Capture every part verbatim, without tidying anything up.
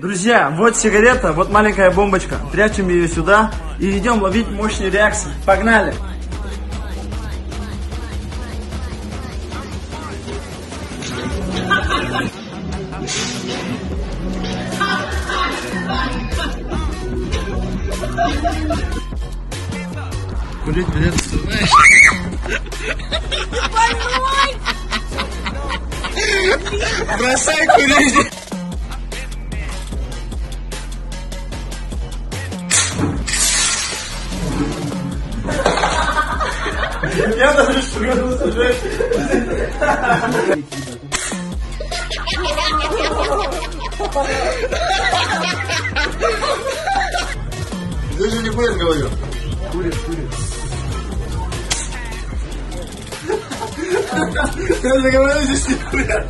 Друзья, вот сигарета, вот маленькая бомбочка. Прячем ее сюда и идем ловить мощные реакции. Погнали! Курить придется, знаешь. Бросай курить. Я даже шагнулся уже. Ты же не будешь, говорю. Курит, курит. Я же говорю, здесь не курят.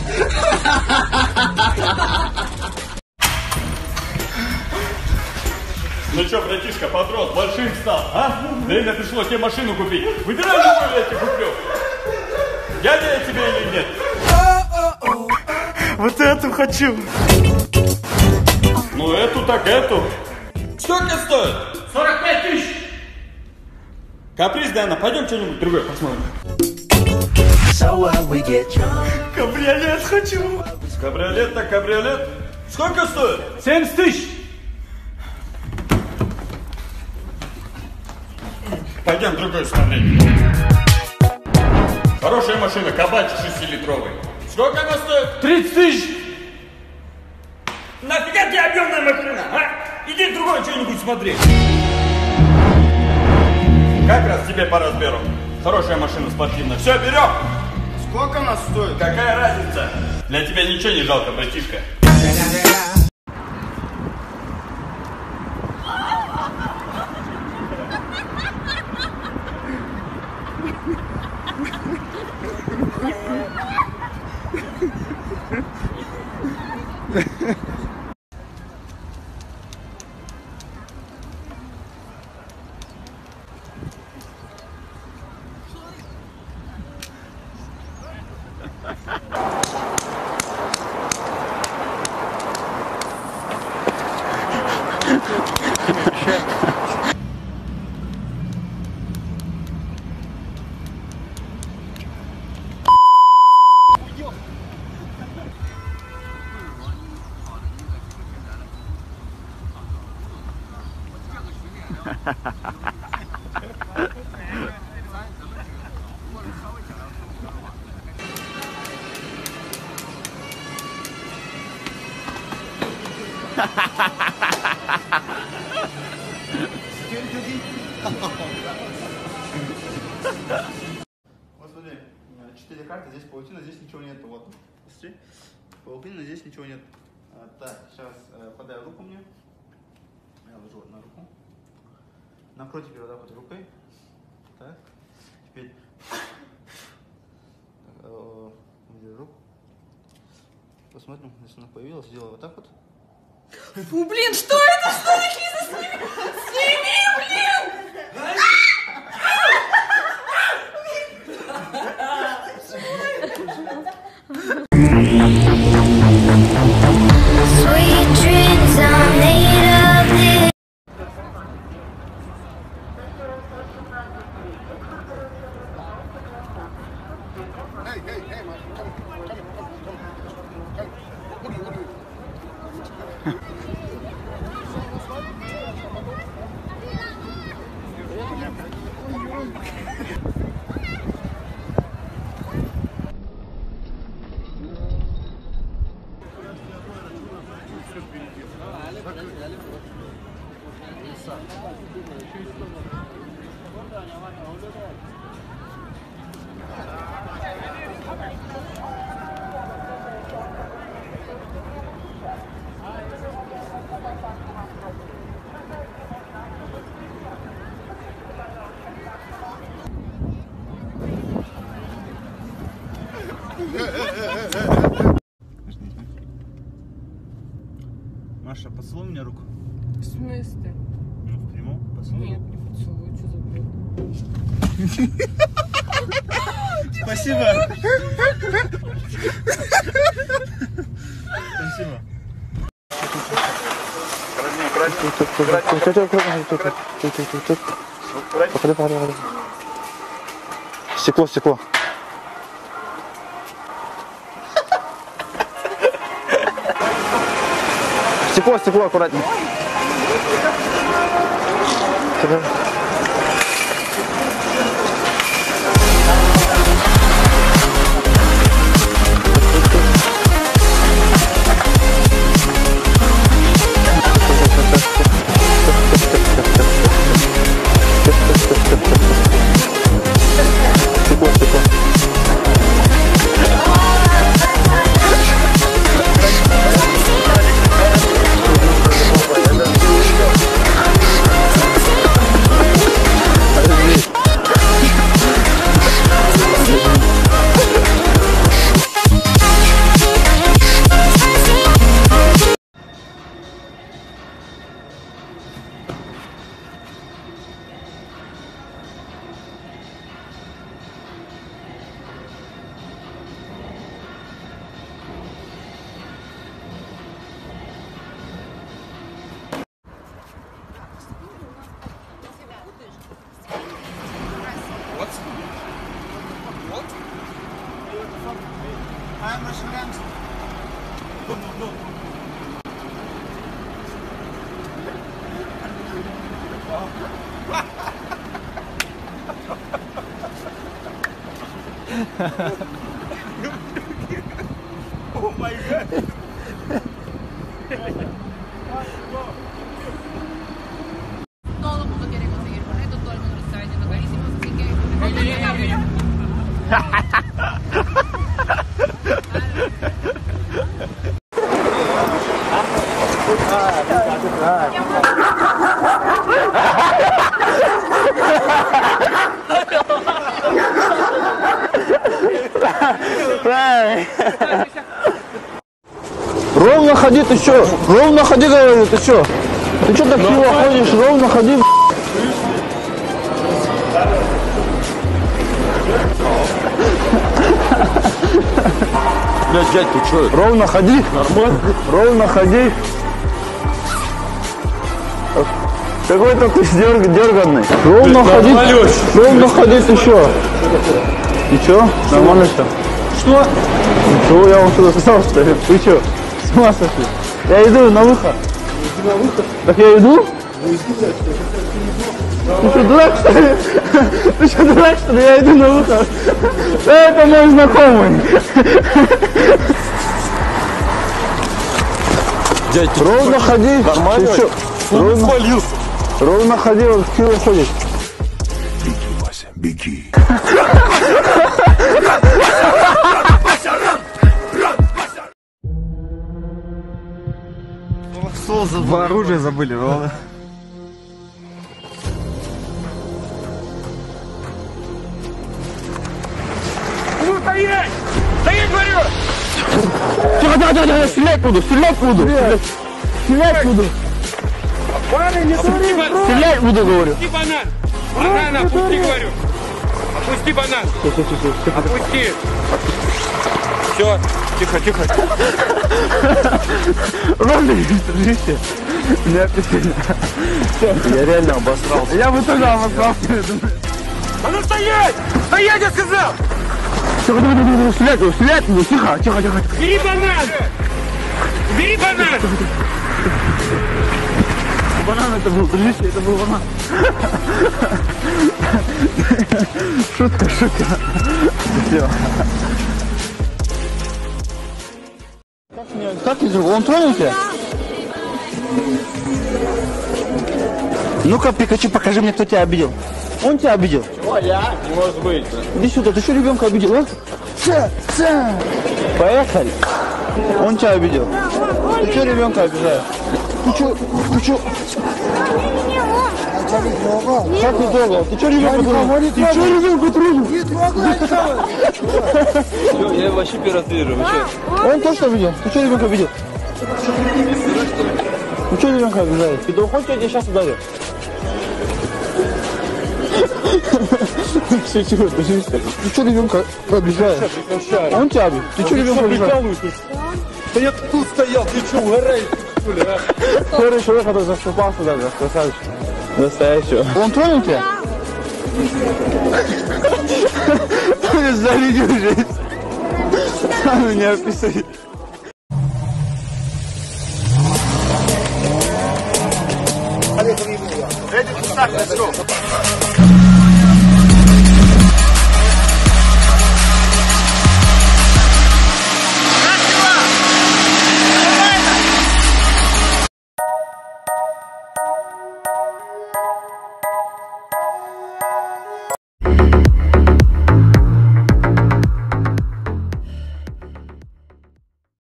Ну что, братишка, подрос, большим стал, а? Время пришло тебе машину купить. Выбирай, какую я тебе куплю. Дядя я тебе или нет? Вот эту хочу. Ну эту так эту. Сколько стоит? сорок пять тысяч. Каприз, Дана, пойдем что-нибудь другое посмотрим. Кабриолет хочу. Кабриолет так кабриолет. Сколько стоит? семьдесят тысяч. Пойдем другой смотреть. Хорошая машина, кабачи шестилитровый. Сколько она стоит? тридцать тысяч. Нафига тебе объемная машина, а? Иди другое что-нибудь смотреть. Как раз тебе по размеру. Хорошая машина спортивная. Все, берем. Сколько она стоит? Какая разница? Для тебя ничего не жалко, братишка. Вот смотри, четыре карты, здесь паутина, здесь ничего нет. Вот, смотри, паутина, здесь ничего нет. А, так, сейчас э, подай руку мне. Я ложу на руку. Напротив ее вот так вот рукой. Так, теперь э, руку. Посмотрим, если она появилась, сделаю вот так вот. Фу, блин, что это? Что такие за сними? Сними, блин! Sweet dreams are made of this. Hey, hey, hey, man. Come, come, come, come, come. What do you, what do you? Маша, поцелуй мне руку. В смысле? Ну, в прямом поцелуй. Нет, не поцелуй, что за бред? Спасибо. Спасибо. Походи, походи, походи. Стекло, стекло. Стекло, стекло, аккуратнее. Стекло, стекло. Oh my god! Todo el mundo quiere conseguir con esto, todo el mundo lo está vendiendo carísimo, así que... Ровно ходи, ты чё? Ровно ходи, говорю, ты чё? Ты чё так криво ходишь? Ровно ходи. Блядь, дядь, ты чё? Ровно ходи. Нормально. Ровно ходи. Какой-то ты дерг, дерганный. Ровно ходи. Ровно ходи, ты чё? И чё? Нормально всё? Что? Ничего, я вам сюда сказал, что ли? Вы чё? С ума сошли? Я иду на выход. На выход? Так я иду? Ты что, дурак, что ли? Ты что, дурак, что ли? Я иду на выход. Это мой знакомый. Дядь, ты Ровно ходи. нормально? Ты чё? Ровно, свалился. ровно ходи, вот криво ходишь. Беги, Вася, беги. Вы оружие забыли, ровно. Ну, стоять! Стоять, говорю! Тихо, тихо, тихо, тихо, стрелять буду, стрелять буду. Стрелять, стрелять буду. Парень, не дури, бро! Стрелять буду, говорю. Опусти банан! Банан опусти, говорю! Опусти банан! Опусти! Все, тихо, тихо. Ровно, держите. Не описано. Я реально обосрался. Я бы тоже обосрался. А ну стоять! Стоять, я сказал! Тихо, тихо, тихо, стрелять буду, стрелять буду. Тихо, тихо, тихо. Бери банан! Бери банан! Банан это был, держите, это был банан. Шутка, шутка. Все. Как мне, как из Он тронул тебя? Ну-ка, Пикачу, покажи мне, кто тебя обидел. Он тебя обидел? О, я? Не может быть. Иди сюда, ты что ребенка обидел, а? Ца, ца. Поехали. Он тебя обидел. Ты что ребенка обижаешь? Ты что, ты что? Как не трогал? Ты что ребенка трогал? Ты что ребенка трогал? Не трогай, Все, я вообще пиратирую. Он точно обидел? Ты что ребенка обидел? Ну что ребенка обижаешь? Ты уходишь, я тебя сейчас ударю. Шучу, ты что ребенка обижаешь? Он тебя обидел? Ты что ребенка обижаешь? Да я тут стоял, ты что, угораешь? Скорый человек, который заступался даже, красавчик. Настоящего. Он тоненький? Он зарядил жесть. Он меня описывает. Ready to start, let's go.